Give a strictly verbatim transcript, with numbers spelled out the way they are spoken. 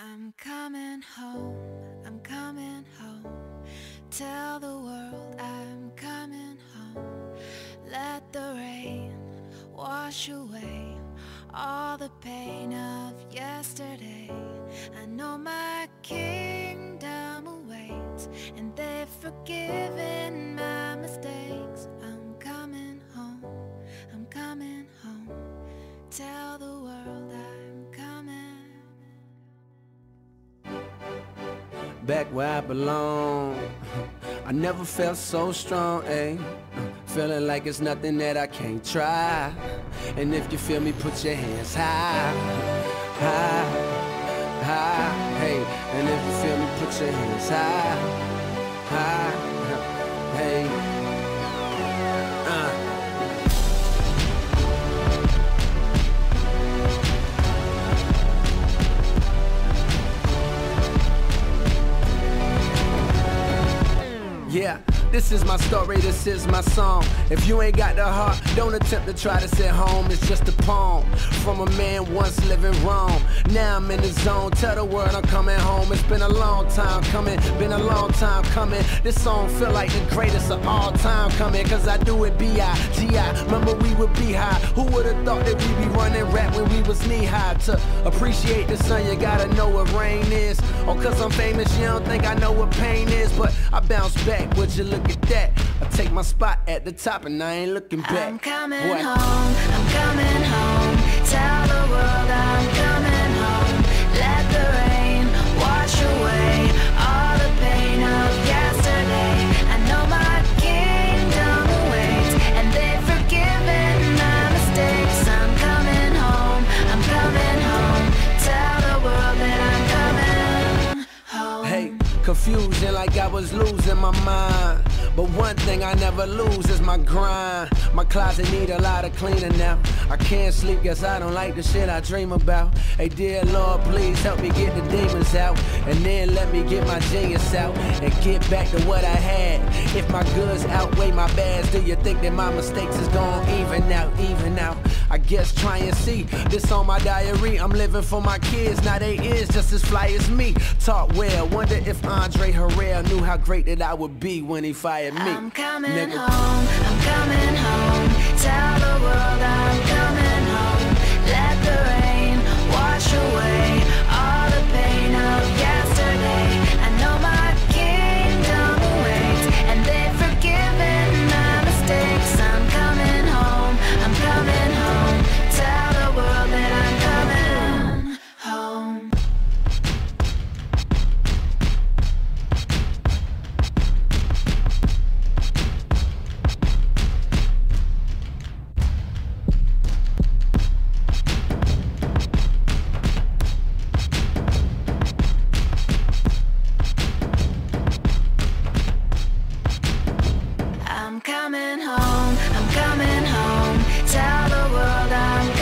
I'm coming home, I'm coming home. Tell the world I'm coming home. Let the rain wash away all the pain of yesterday. I know my kingdom awaits, and they've forgiven my mistakes. I'm coming home, I'm coming home. Tell the world I'm coming. Back where I belong, I never felt so strong, ayy. Feeling like it's nothing that I can't try. And if you feel me, put your hands high, high, high, hey. And if you feel me, put your hands high, high, hey. Uh. Yeah, this is my story, this is my song. If you ain't got the heart, don't attempt to try to sit home. It's just a poem from a man once living wrong. Now I'm in the zone, tell the world I'm coming home. It's been a long time coming, been a long time coming. This song feel like the greatest of all time coming, cause I do it B I G I Remember we would be high. Who would've thought that we'd be running rap when we was knee high? To appreciate the sun, you gotta know what rain is. Or cause I'm famous, you don't think I know what pain is. But I bounce back, would you look at that? I take my spot at the top and I ain't looking back. I'm coming what? home, I'm coming home. Tell the world I'm coming home. Let the rain wash away all the pain of yesterday. I know my kingdom awaits, and they've forgiven my mistakes. I'm coming home, I'm coming home. Tell the world that I'm coming home. Hey, confusion like I was losing my mind. But one thing I never lose is my grind. My closet need a lot of cleaning now. I can't sleep, guess I don't like the shit I dream about. Hey dear Lord, please help me get the demons out, and then let me get my genius out and get back to what I had. If my goods outweigh my bads, do you think that my mistakes is gon' even out, even out? I guess try and see this on my diary. I'm living for my kids, now they is just as fly as me. Talk well, wonder if Andre Harrell knew how great that I would be when he fired me. I'm coming Nigga. home, I'm coming home. Tell the world I'm coming home. Let the rain wash away all the pain of yesterday. I know my kingdom awaits, and they've forgiven my mistakes. I'm coming home, I'm coming home. Tell the world that I'm coming home. I'm coming home, I'm coming home. Tell the world I'm